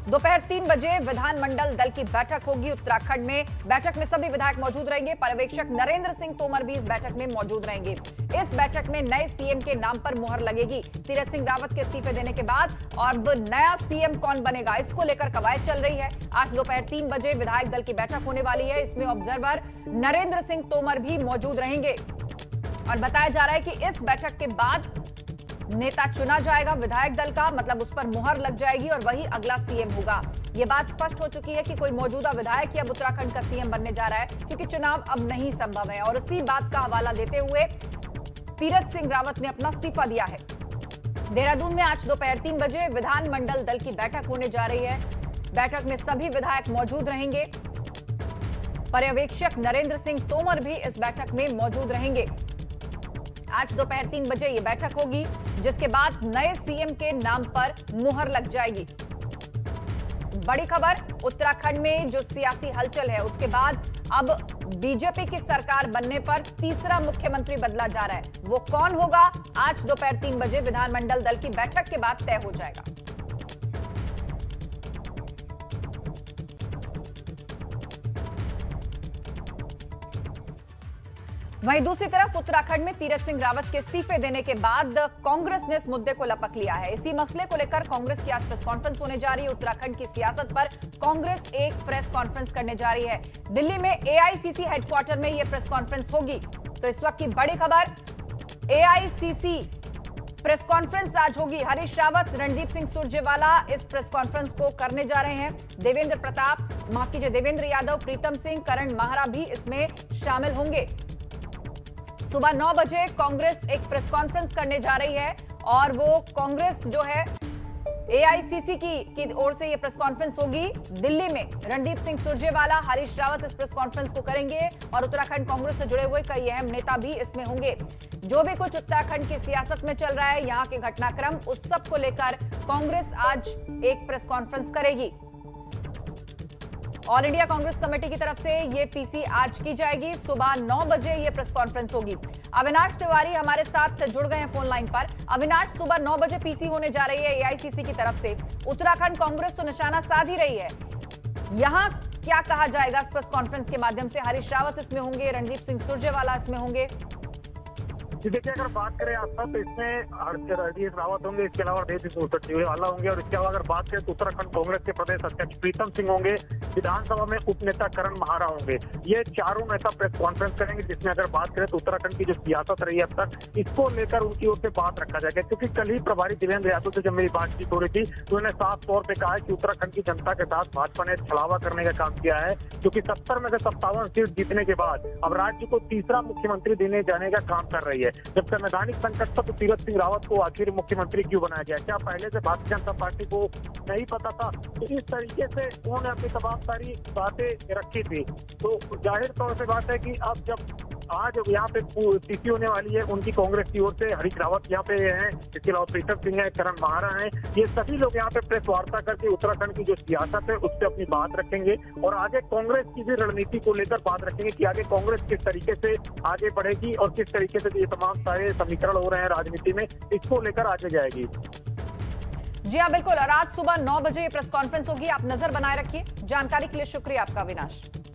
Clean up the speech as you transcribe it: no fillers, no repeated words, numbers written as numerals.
दोपहर 3 बजे विधानमंडल दल की बैठक होगी उत्तराखंड में। बैठक में सभी विधायक मौजूद रहेंगे। पर्यवेक्षक नरेंद्र सिंह तोमर भी इस बैठक में मौजूद रहेंगे। इस बैठक में नए सीएम के नाम पर मुहर लगेगी। तीरथ सिंह रावत के इस्तीफे देने के बाद अब नया सीएम कौन बनेगा, इसको लेकर कवायद चल रही है। आज दोपहर 3 बजे विधायक दल की बैठक होने वाली है। इसमें ऑब्जर्वर नरेंद्र सिंह तोमर भी मौजूद रहेंगे और बताया जा रहा है कि इस बैठक के बाद नेता चुना जाएगा विधायक दल का, मतलब उस पर मुहर लग जाएगी और वही अगला सीएम होगा। यह बात स्पष्ट हो चुकी है कि कोई मौजूदा विधायक ही अब उत्तराखंड का सीएम बनने जा रहा है, क्योंकि चुनाव अब नहीं संभव है। और उसी बात का हवाला देते हुए तीरथ सिंह रावत ने अपना इस्तीफा दिया है। देहरादून में आज दोपहर 3 बजे विधानमंडल दल की बैठक होने जा रही है। बैठक में सभी विधायक मौजूद रहेंगे। पर्यवेक्षक नरेंद्र सिंह तोमर भी इस बैठक में मौजूद रहेंगे। आज दोपहर 3 बजे यह बैठक होगी, जिसके बाद नए सीएम के नाम पर मुहर लग जाएगी। बड़ी खबर, उत्तराखंड में जो सियासी हलचल है उसके बाद अब बीजेपी की सरकार बनने पर तीसरा मुख्यमंत्री बदला जा रहा है। वो कौन होगा, आज दोपहर 3 बजे विधानमंडल दल की बैठक के बाद तय हो जाएगा। वहीं दूसरी तरफ उत्तराखंड में तीरथ सिंह रावत के इस्तीफे देने के बाद कांग्रेस ने इस मुद्दे को लपक लिया है। इसी मसले को लेकर कांग्रेस की आज प्रेस कॉन्फ्रेंस होने जा रही है। उत्तराखंड की सियासत पर कांग्रेस एक प्रेस कॉन्फ्रेंस करने जा रही है। दिल्ली में एआईसीसी हेडक्वार्टर में यह प्रेस कॉन्फ्रेंस होगी। तो इस वक्त की बड़ी खबर, एआईसीसी प्रेस कॉन्फ्रेंस आज होगी। हरीश रावत, रणदीप सिंह सुरजेवाला इस प्रेस कॉन्फ्रेंस को करने जा रहे हैं। देवेंद्र यादव, प्रीतम सिंह, करण माहरा भी इसमें शामिल होंगे। सुबह 9 बजे कांग्रेस एक प्रेस कॉन्फ्रेंस करने जा रही है और वो कांग्रेस जो है एआईसीसी की ओर से ये प्रेस कॉन्फ्रेंस होगी दिल्ली में। रणदीप सिंह सुरजेवाला, हरीश रावत इस प्रेस कॉन्फ्रेंस को करेंगे और उत्तराखंड कांग्रेस से जुड़े हुए कई अहम नेता भी इसमें होंगे। जो भी कुछ उत्तराखंड की सियासत में चल रहा है, यहाँ के घटनाक्रम, उस सब को लेकर कांग्रेस आज एक प्रेस कॉन्फ्रेंस करेगी। ऑल इंडिया कांग्रेस कमेटी की तरफ से ये पीसी आज की जाएगी। सुबह 9 बजे ये प्रेस कॉन्फ्रेंस होगी। अविनाश तिवारी हमारे साथ जुड़ गए हैं फोन लाइन पर। अविनाश, सुबह 9 बजे पीसी होने जा रही है एआईसीसी की तरफ से। उत्तराखंड कांग्रेस तो निशाना साध ही रही है, यहां क्या कहा जाएगा इस प्रेस कॉन्फ्रेंस के माध्यम से? हरीश रावत इसमें होंगे, रणदीप सिंह सुरजेवाला इसमें होंगे। देखिए, अगर बात करें आपका तो इसमें हरीश रावत होंगे, इसके अलावा रणदीप सिंह सुरजेवाला होंगे और इसके अलावा अगर बात करें तो उत्तराखंड कांग्रेस के प्रदेश अध्यक्ष प्रीतम सिंह होंगे, विधानसभा में उपनेता करण माहरा होंगे। ये चारों नेता प्रेस कॉन्फ्रेंस करेंगे, जिसमें अगर बात करें तो उत्तराखंड की जो सियासत रही है अब तक, इसको लेकर उनकी ओर से बात रखा जाएगा। क्योंकि कल ही प्रभारी देवेंद्र यादव से जब मेरी बातचीत हो रही थी तो उन्होंने साफ तौर पर कहा कि उत्तराखंड की जनता के साथ भाजपा ने छलावा करने का काम किया है, क्योंकि 70 में से 57 सीट जीतने के बाद अब राज्य को तीसरा मुख्यमंत्री देने जाने का काम कर रही है। जब संवैधानिक संकट था तो तीरथ सिंह रावत को आखिर मुख्यमंत्री क्यों बनाया गया? क्या पहले से भारतीय जनता पार्टी को नहीं पता था? तो इस तरीके से उन्होंने अपनी तमाम सारी बातें रखी थी। तो जाहिर तौर से बात है कि अब जब आज यहाँ पे पीसी होने वाली है उनकी कांग्रेस की ओर से, हरीश रावत यहाँ पे हैं, इसके अलावा प्रीतम सिंह है, करण माहरा हैं, ये सभी लोग यहाँ पे प्रेस वार्ता करके उत्तराखंड की जो सियासत है उस पर अपनी बात रखेंगे और आगे कांग्रेस की भी रणनीति को लेकर बात रखेंगे कि आगे कांग्रेस किस तरीके से आगे बढ़ेगी और किस तरीके से ये तमाम सारे समीकरण हो रहे हैं राजनीति में, इसको लेकर आगे जाएगी। जी हाँ, बिल्कुल। और आज सुबह 9 बजे ये प्रेस कॉन्फ्रेंस होगी। आप नजर बनाए रखिए। जानकारी के लिए शुक्रिया आपका अविनाश।